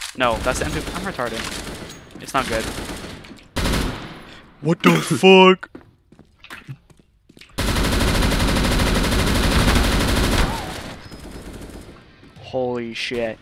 No, that's the MP. I'm retarded. It's not good. What the fuck? Holy shit.